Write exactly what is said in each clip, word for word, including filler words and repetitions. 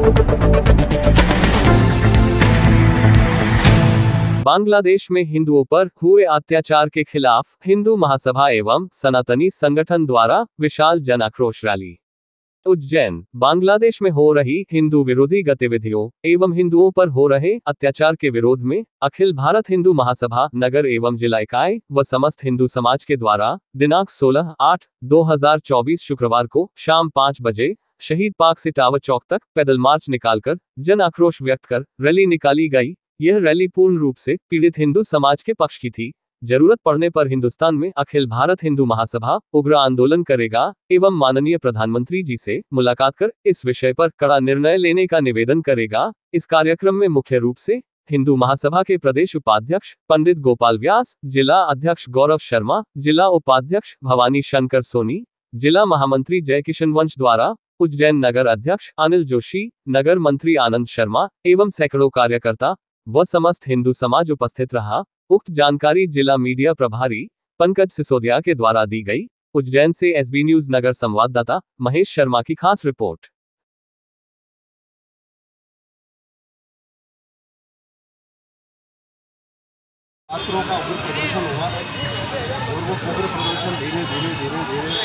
बांग्लादेश में हिंदुओं पर हुए अत्याचार के खिलाफ हिंदू महासभा एवं सनातनी संगठन द्वारा विशाल जन आक्रोश रैली। उज्जैन। बांग्लादेश में हो रही हिंदू विरोधी गतिविधियों एवं हिंदुओं पर हो रहे अत्याचार के विरोध में अखिल भारत हिंदू महासभा नगर एवं जिला इकाई व समस्त हिंदू समाज के द्वारा दिनांक सोलह आठ दो हजार चौबीस शुक्रवार को शाम पाँच बजे शहीद पार्क से टावर चौक तक पैदल मार्च निकालकर जन आक्रोश व्यक्त कर रैली निकाली गई। यह रैली पूर्ण रूप से पीड़ित हिंदू समाज के पक्ष की थी। जरूरत पड़ने पर हिंदुस्तान में अखिल भारत हिंदू महासभा उग्र आंदोलन करेगा एवं माननीय प्रधानमंत्री जी से मुलाकात कर इस विषय पर कड़ा निर्णय लेने का निवेदन करेगा। इस कार्यक्रम में मुख्य रूप से हिंदू महासभा के प्रदेश उपाध्यक्ष पंडित गोपाल व्यास, जिला अध्यक्ष गौरव शर्मा, जिला उपाध्यक्ष भवानी शंकर सोनी, जिला महामंत्री जय किशन वंश द्वारा, उज्जैन नगर अध्यक्ष अनिल जोशी, नगर मंत्री आनंद शर्मा एवं सैकड़ों कार्यकर्ता व समस्त हिंदू समाज उपस्थित रहा। उक्त जानकारी जिला मीडिया प्रभारी पंकज सिसोदिया के द्वारा दी गई। उज्जैन से एसबी न्यूज नगर संवाददाता महेश शर्मा की खास रिपोर्ट। छात्रों का उग्र प्रदर्शन हुआ और वो उग्र प्रदर्शन धीरे धीरे धीरे धीरे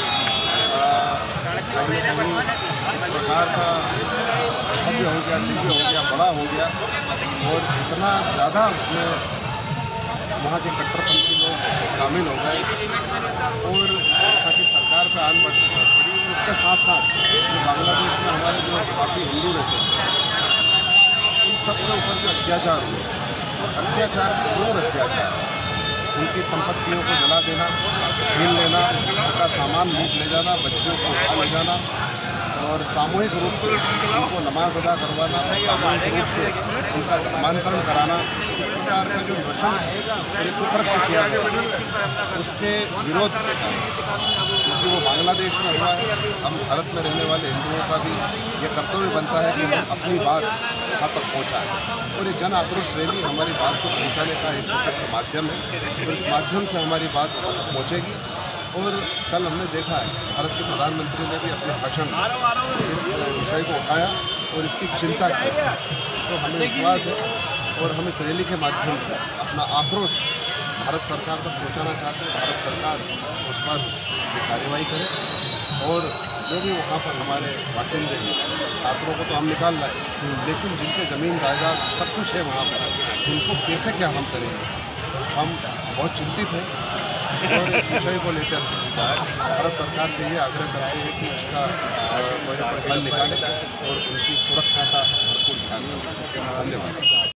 इस प्रकार का भव्य हो गया, दिव्य हो गया, बड़ा हो गया और इतना ज़्यादा उसमें वहाँ के कट्टरपंथी लोग शामिल हो गए और ताकि सरकार पर आन बढ़ पड़ी। और उसके साथ साथ जो बांग्लादेश में हमारे जो काफ़ी हिंदू रहते हैं उन सब के ऊपर जो अत्याचार हुए और अत्याचार क्रूर अत्याचार, उनकी संपत्तियों को जला देना, छीन लेना, उनका सामान लूट ले जाना, बच्चों को उठा ले जाना और सामूहिक रूप से उनको नमाज अदा करवाना, सामूहिक रूप से उनका धर्मांतरण कराना, इस प्रकार का जो नृशंस और एक कुकृत्य किया गया उसके विरोध के कारण, क्योंकि वो बांग्लादेश में हुआ है, हम भारत में रहने वाले हिंदुओं का भी ये कर्तव्य बनता है कि हम अपनी बात वहाँ तक पहुँचाएँ और ये जन आक्रोश रैली हमारी बात को पहुँचाने का एक सशक्त माध्यम है और इस माध्यम से हमारी बात वहाँ तक पहुँचेगी। और कल हमने देखा है भारत के प्रधानमंत्री ने भी अपने भाषण में इस विषय को उठाया और इसकी चिंता की, तो हमें विश्वास है और हम इस रैली के माध्यम से अपना आक्रोश भारत सरकार तक पहुंचाना चाहते हैं। भारत सरकार उस पर कार्रवाई करे और जो भी वहाँ पर हमारे बाशिंदे हैं, छात्रों को तो हम निकाल लाए, लेकिन जिनके ज़मीन जायदाद सब कुछ है वहाँ पर, उनको कैसे क्या हम करेंगे। हम बहुत चिंतित हैं और इस विषय को लेकर भारत सरकार से ये आग्रह करते हैं कि इसका कोई हल निकाले और उनकी सुरक्षा का भरपूर ध्यान दें। धन्यवाद।